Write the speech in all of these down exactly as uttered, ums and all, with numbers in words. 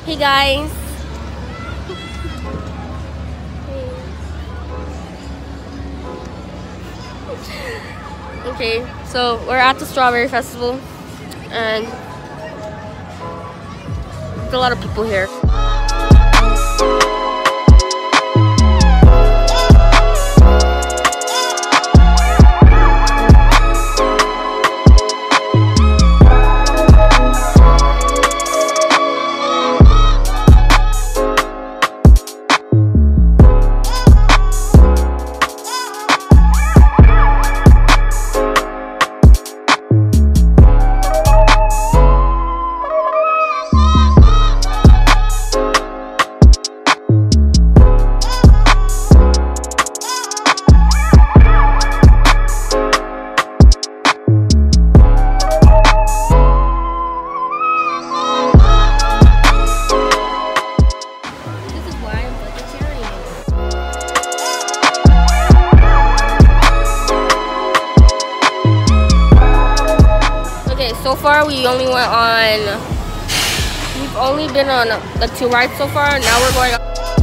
Hey guys. Okay, so we're at the Strawberry Festival and there's a lot of people here. So far we only went on, we've only been on the two rides so far. Now we're going on.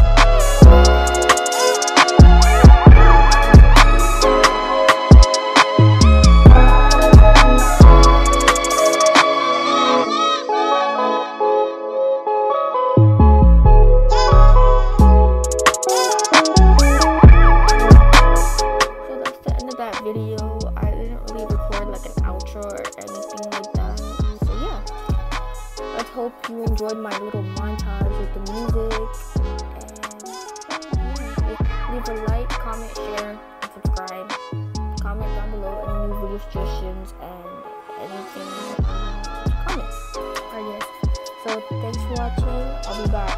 So that's the end of that video. I didn't really record like an outro or anything like that. So yeah, let's hope you enjoyed my little montage with the music. And yeah, leave a like, comment, share, and subscribe. Comment down below any new video suggestions and anything. Comment. Alright guys, so thanks for watching. I'll be back